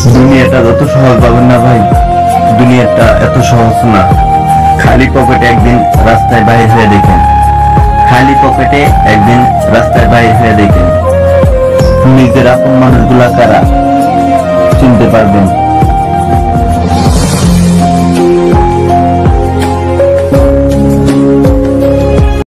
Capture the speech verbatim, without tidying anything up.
দুনিয়াটা যত সহজ পাবেন না ভাই, দুনিয়াটা এত সহজ না। খালি পকেটে একদিন রাস্তায় বাইরে হয়ে দেখেন, খালি পকেটে একদিন রাস্তায় বাইরে হয়ে দেখেন, নিজের আপন মানুষগুলা কারা চিনতে পারবেন।